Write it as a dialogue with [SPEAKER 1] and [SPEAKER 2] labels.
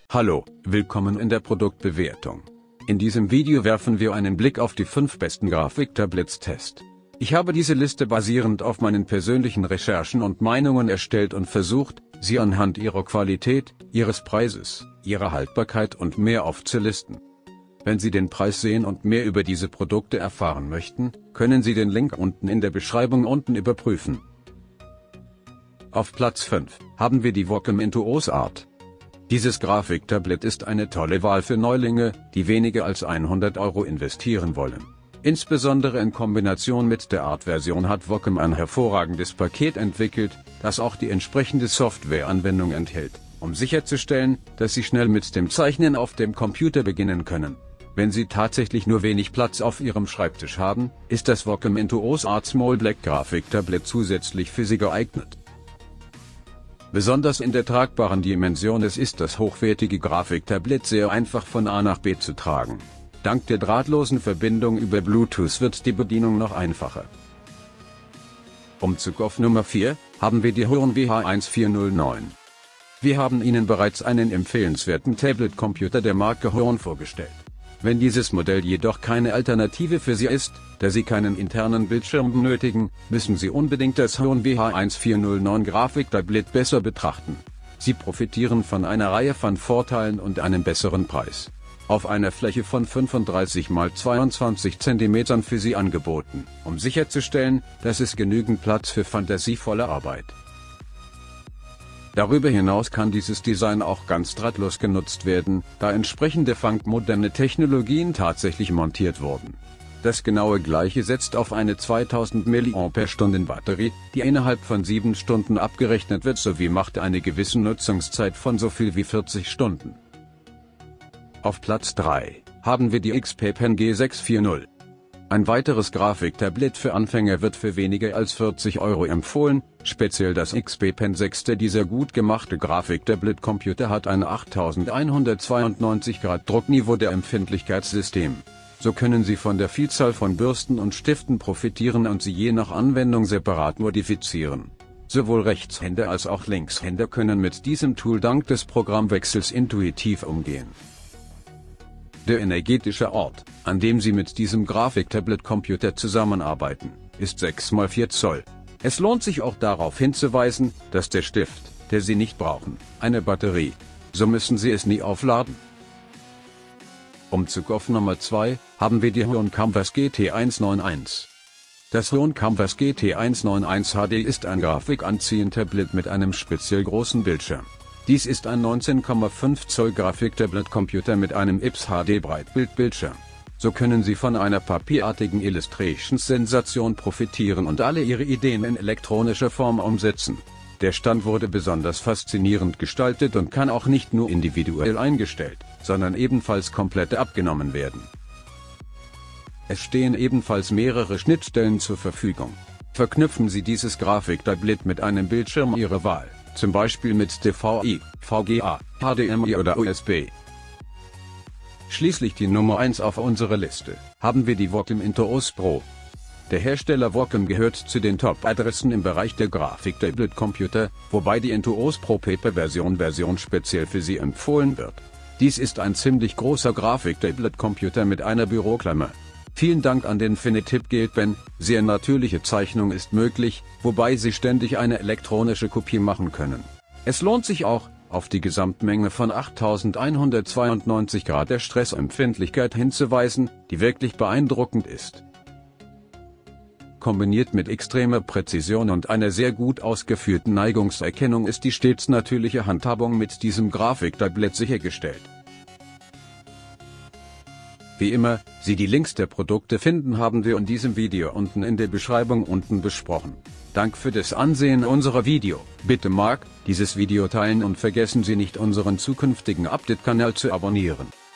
[SPEAKER 1] Hallo, willkommen in der Produktbewertung. In diesem Video werfen wir einen Blick auf die 5 besten Grafiktablets-Test. Ich habe diese Liste basierend auf meinen persönlichen Recherchen und Meinungen erstellt und versucht, sie anhand ihrer Qualität, ihres Preises, ihrer Haltbarkeit und mehr aufzulisten. Wenn Sie den Preis sehen und mehr über diese Produkte erfahren möchten, können Sie den Link unten in der Beschreibung unten überprüfen. Auf Platz 5 haben wir die Wacom Intuos Art. Dieses Grafiktablett ist eine tolle Wahl für Neulinge, die weniger als 100 € investieren wollen. Insbesondere in Kombination mit der Art-Version hat Wacom ein hervorragendes Paket entwickelt, das auch die entsprechende Softwareanwendung enthält, um sicherzustellen, dass Sie schnell mit dem Zeichnen auf dem Computer beginnen können. Wenn Sie tatsächlich nur wenig Platz auf Ihrem Schreibtisch haben, ist das Wacom Intuos Art Small Black Grafiktablett zusätzlich für Sie geeignet. Besonders in der tragbaren Dimension ist das hochwertige Grafiktablett sehr einfach von A nach B zu tragen. Dank der drahtlosen Verbindung über Bluetooth wird die Bedienung noch einfacher. Umzug auf Nummer 4 haben wir die Huron WH1409. Wir haben Ihnen bereits einen empfehlenswerten Tablet-Computer der Marke Huron vorgestellt. Wenn dieses Modell jedoch keine Alternative für Sie ist, da Sie keinen internen Bildschirm benötigen, müssen Sie unbedingt das Huron WH1409 Grafiktablett besser betrachten. Sie profitieren von einer Reihe von Vorteilen und einem besseren Preis. Auf einer Fläche von 35 x 22 cm für Sie angeboten, um sicherzustellen, dass es genügend Platz für fantasievolle Arbeit. Darüber hinaus kann dieses Design auch ganz drahtlos genutzt werden, da entsprechende funkmoderne Technologien tatsächlich montiert wurden. Das genaue Gleiche setzt auf eine 2000 mAh Batterie, die innerhalb von 7 Stunden abgerechnet wird sowie macht eine gewisse Nutzungszeit von so viel wie 40 Stunden. Auf Platz 3 haben wir die XP Pen G640. Ein weiteres Grafiktablett für Anfänger wird für weniger als 40 € empfohlen, speziell das XP Pen 6. Dieser gut gemachte Grafiktablet-Computer hat ein 8192 Grad Druckniveau der Empfindlichkeitssystem. So können Sie von der Vielzahl von Bürsten und Stiften profitieren und sie je nach Anwendung separat modifizieren. Sowohl Rechtshänder als auch Linkshänder können mit diesem Tool dank des Programmwechsels intuitiv umgehen. Der energetische Ort, an dem Sie mit diesem Grafiktablet-Computer zusammenarbeiten, ist 6 x 4 Zoll. Es lohnt sich auch darauf hinzuweisen, dass der Stift, der Sie nicht brauchen, eine Batterie. So müssen Sie es nie aufladen. Umzug auf Nummer 2 haben wir die Huron Canvas GT191. Das Huron Canvas GT191 HD ist ein Grafikanzieher-Tablet mit einem speziell großen Bildschirm. Dies ist ein 19,5 Zoll Grafiktablet-Computer mit einem IPS HD Breitbildbildschirm. So können Sie von einer papierartigen Illustrations-Sensation profitieren und alle Ihre Ideen in elektronischer Form umsetzen. Der Stand wurde besonders faszinierend gestaltet und kann auch nicht nur individuell eingestellt, sondern ebenfalls komplett abgenommen werden. Es stehen ebenfalls mehrere Schnittstellen zur Verfügung. Verknüpfen Sie dieses Grafiktablett mit einem Bildschirm Ihrer Wahl, zum Beispiel mit DVI, VGA, HDMI oder USB. Schließlich die Nummer 1 auf unserer Liste, haben wir die Wacom Intuos Pro. Der Hersteller Wacom gehört zu den Top-Adressen im Bereich der Grafiktablet-Computer, wobei die Intuos Pro Paper-Version speziell für sie empfohlen wird. Dies ist ein ziemlich großer Grafiktablet-Computer mit einer Büroklammer. Vielen Dank an den Finetip Geldpen, sehr natürliche Zeichnung ist möglich, wobei Sie ständig eine elektronische Kopie machen können. Es lohnt sich auch, auf die Gesamtmenge von 8192 Grad der Stressempfindlichkeit hinzuweisen, die wirklich beeindruckend ist. Kombiniert mit extremer Präzision und einer sehr gut ausgeführten Neigungserkennung ist die stets natürliche Handhabung mit diesem Grafiktablett sichergestellt. Wie immer, Sie die Links der Produkte finden, haben wir in diesem Video unten in der Beschreibung besprochen. Dank für das Ansehen unserer Video. Bitte dieses Video teilen und vergessen Sie nicht unseren zukünftigen Update-Kanal zu abonnieren.